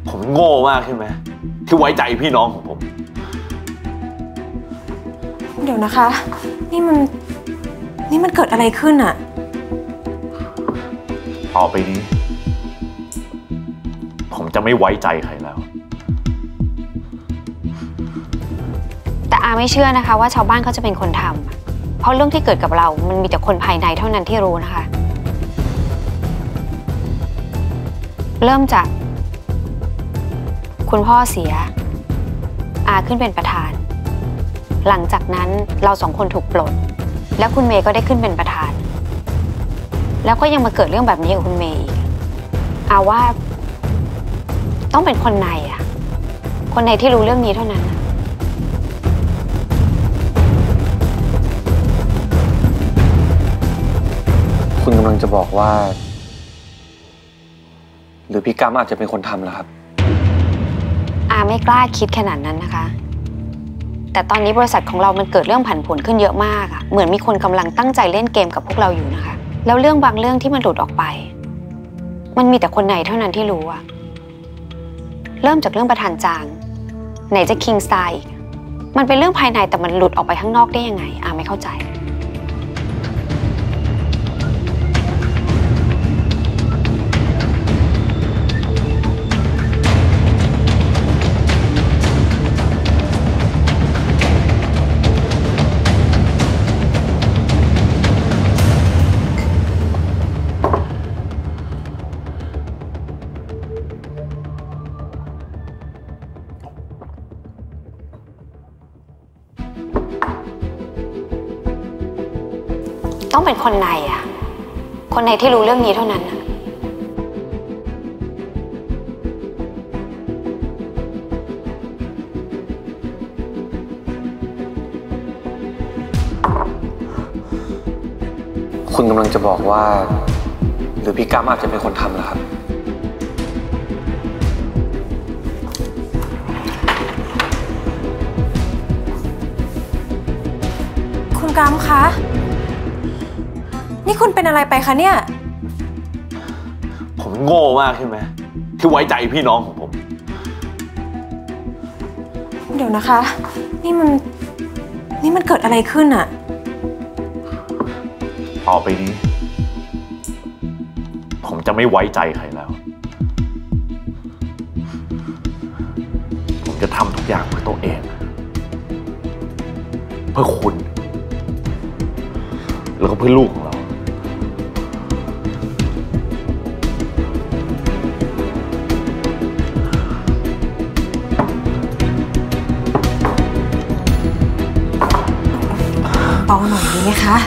ผมโง่มากใช่ไหมที่ไว้ใจพี่น้องของผมเดี๋ยวนะคะนี่มันเกิดอะไรขึ้นอะต่อไปนี้ผมจะไม่ไว้ใจใครแล้วแต่อาไม่เชื่อนะคะว่าชาวบ้านเขาจะเป็นคนทำเพราะเรื่องที่เกิดกับเรามันมีแต่คนภายในเท่านั้นที่รู้นะคะเริ่มจากคุณพ่อเสียอาขึ้นเป็นประธานหลังจากนั้นเราสองคนถูกปลดแล้วคุณเมย์ก็ได้ขึ้นเป็นประธานแล้วก็ยังมาเกิดเรื่องแบบนี้กับคุณเมย์อีกอาว่าต้องเป็นคนในอะคนในที่รู้เรื่องนี้เท่านั้นคุณกำลังจะบอกว่าหรือพี่กัมอาจจะเป็นคนทำเหรอครับอาไม่กล้าคิดขนาดนั้นนะคะแต่ตอนนี้บริษัทของเรามันเกิดเรื่องผันผวนขึ้นเยอะมากอะเหมือนมีคนกำลังตั้งใจเล่นเกมกับพวกเราอยู่นะคะแล้วเรื่องบางเรื่องที่มันหลุดออกไปมันมีแต่คนในเท่านั้นที่รู้อะเริ่มจากเรื่องประธานจางไหนจะคิงสไตล์อีกมันเป็นเรื่องภายในแต่มันหลุดออกไปข้างนอกได้ยังไงอาไม่เข้าใจต้องเป็นคนในอะคนในที่รู้เรื่องนี้เท่านั้นนะคุณกำลังจะบอกว่าหรือพี่กัมอาจจะเป็นคนทำเหรอครับคุณกัมคะนี่คุณเป็นอะไรไปคะเนี่ยผมโง่มากใช่ไหมที่ไว้ใจพี่น้องของผมเดี๋ยวนะคะนี่มันเกิดอะไรขึ้นอะต่อไปนี้ผมจะไม่ไว้ใจใครแล้วผมจะทำทุกอย่างเพื่อตัวเองเพื่อคุณแล้วก็เพื่อลูกของเราเบาหน่อยดีไหมคะ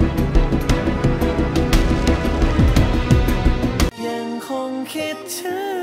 ยังคงคิดถึง